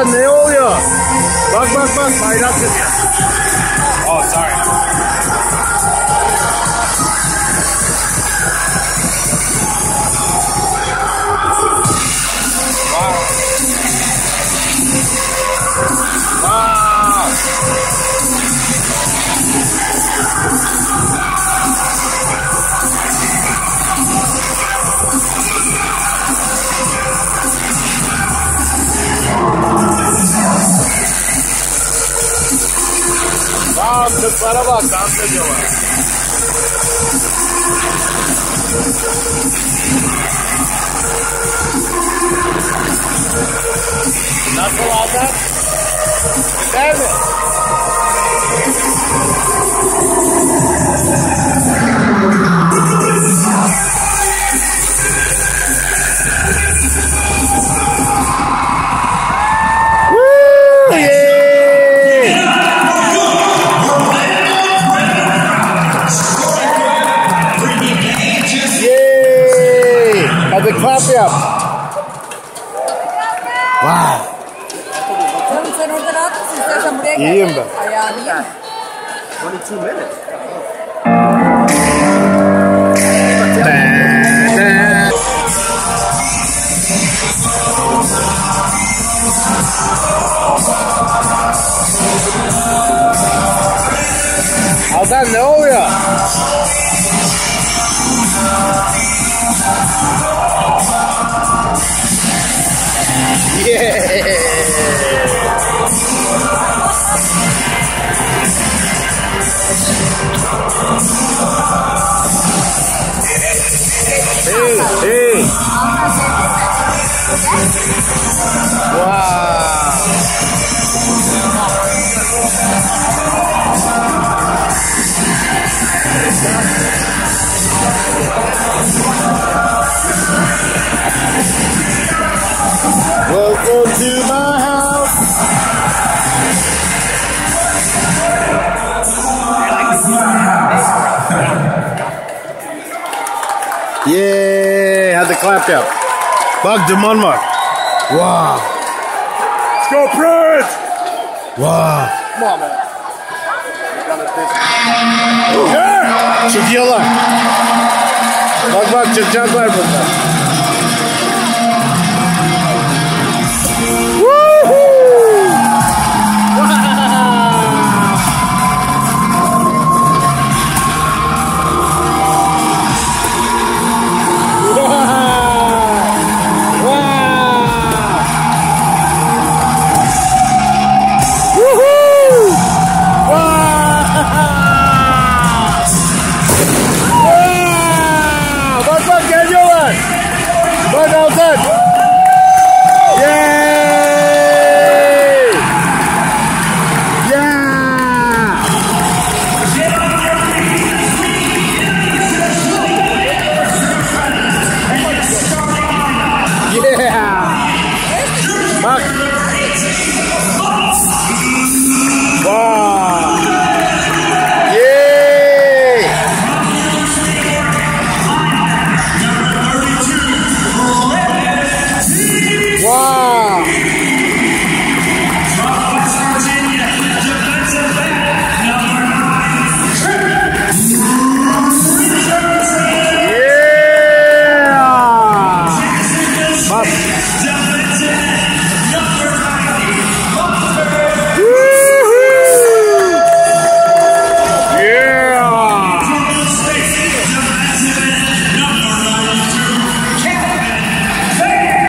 Altan ne oluyor? Bak bak bak bayrak yapıyor. Oh sorry. Kızlara bak, dans ediyorlar. Nasıl Altan? Güzel mi? Hadi clap yap. Wow. Canım sen orada rahat mısın? İstersen buraya gel. İyiyim ben. Ayağını iyi mi? 22 minutes. Altan ne oluyor? Yeah. Hey. Wow. Welcome to my house. Yeah, hadi clap yap. Bak duman var. Wow. Let's go Prince. Wow. Come on, man. Yeah. Çıkıyorlar. Bak bak çıkacaklar burada. Bak Altan. Yay! Yeah! Yeah! Bak. Wow! Yay! Wow! Yeah! Bak.